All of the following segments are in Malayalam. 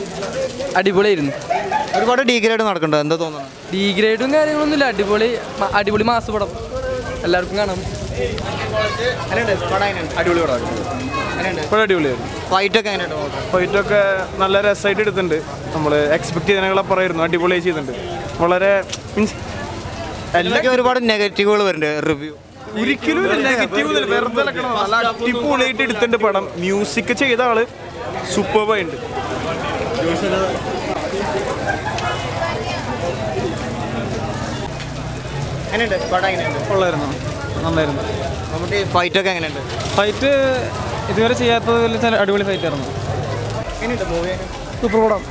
അടിപൊളിയായിരുന്നു. ഒരുപാട് ഡീഗ്രേഡ് നടക്കുന്നുണ്ട്, എന്താ തോന്നുന്നത്? ഡീഗ്രേഡും കാര്യങ്ങളൊന്നുമില്ല, അടിപൊളി മാസ് പടം, എല്ലാവർക്കും കാണാം. ഫൈറ്റൊക്കെ നല്ല രസമായിട്ട് എടുത്തിട്ടുണ്ട്. നമ്മൾ എക്സ്പെക്ട് ചെയ്യുന്നതിനേക്കാളപ്പുറമായിരുന്നു, അടിപൊളിയായി ചെയ്തിട്ടുണ്ട്. വളരെ മീൻസ് എല്ലാവർക്കും ഒരുപാട് നെഗറ്റീവുകൾ വരുന്നുണ്ട് റിവ്യൂ. ഒരിക്കലും നെഗറ്റീവ് വെറുതെ നല്ല അടിപൊളിയായിട്ട് എടുത്തിട്ടുണ്ട് പടം. മ്യൂസിക് ചെയ്ത ആള് സൂപ്പർബായിട്ടുണ്ട്. കൊള്ളായിരുന്നു, നന്നായിരുന്നു. ഫൈറ്റൊക്കെ എങ്ങനെയുണ്ട്? ഫൈറ്റ് ഇതുവരെ ചെയ്യാത്തതിൽ അടിപൊളി ഫൈറ്റ് ആയിരുന്നു. സൂപ്പർ പടം.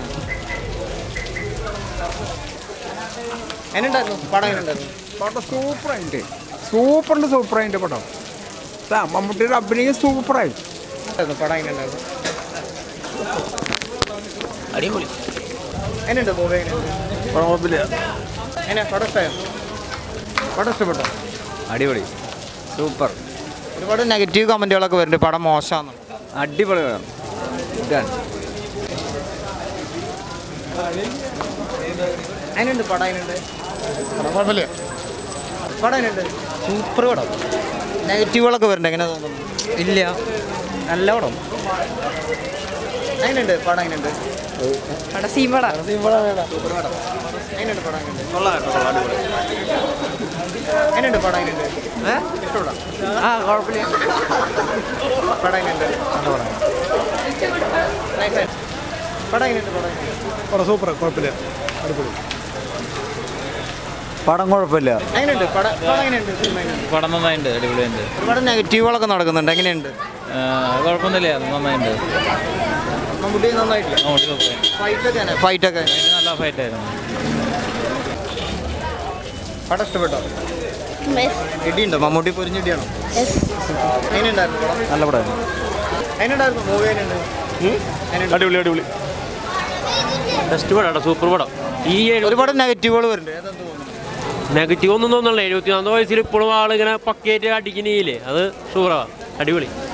പടം സൂപ്പറായിട്ട് പടം. മമ്മൂട്ടിയുടെ അഭിനയം സൂപ്പറായി. അടിപൊളി. അടിപൊളി, സൂപ്പർ. ഒരുപാട് നെഗറ്റീവ് കമന്റുകളൊക്കെ വരുന്നുണ്ട്, പടം മോശമാണ്. അടിപൊളി പടം. സൂപ്പർ പടം. നെഗറ്റീവുകളൊക്കെ വരുന്നുണ്ട്, എങ്ങനെ തോന്നുന്നു? ഇല്ല, നല്ല പടം. എങ്ങനെയുണ്ട് പടം? എങ്ങനെയുണ്ട്? എങ്ങനെയുണ്ട് പടം? എങ്ങനെയുണ്ട്? ഇഷ്ടപ്പെടാം. കുഴപ്പമില്ല. പടം എങ്ങനെയുണ്ട്? പടം എങ്ങനെയുണ്ട്? പടം സൂപ്പർ, കുഴപ്പമില്ല, അടിപൊളി. പടം കുഴപ്പമില്ല. എങ്ങനെയുണ്ട് പടം? എങ്ങനെയുണ്ട്? പടം നന്നായിട്ടുണ്ട്, അടിപൊളിയുണ്ട്. ഒരുപാട് നെഗറ്റീവുകളൊക്കെ നടക്കുന്നുണ്ട്, എങ്ങനെയുണ്ട്? കുഴപ്പമൊന്നുമില്ല, നന്നായിട്ടുണ്ട്. മമ്മൂട്ടി നന്നായിട്ടില്ല. ഫൈറ്റൊക്കെ നല്ല ഫൈറ്റായിരുന്നു. പടം ഇഷ്ടപ്പെട്ടോ? ഇടിയുണ്ടോ? മമ്മൂട്ടി പൊരിഞ്ഞിടിയാണോ? എങ്ങനെയുണ്ടായിരുന്നു പടം? നല്ല പടമായിരുന്നു. എങ്ങനെയുണ്ടായിരുന്നു മൂവി? അടിപൊളി, അടിപൊളി. ബെസ്റ്റ് പടമാണ്, സൂപ്പർ പടം. ഈ ഒരുപാട് നെഗറ്റീവുകൾ വരുന്നുണ്ട്, നെഗറ്റീവ് ഒന്നും തോന്നുന്നില്ല. 24 വയസ്സിൽ ഇപ്പോഴും ആളിങ്ങനെ പക്കയായിട്ട് അടിക്കുന്നില്ലേ, അത് സൂപ്പറാണ്, അടിപൊളി.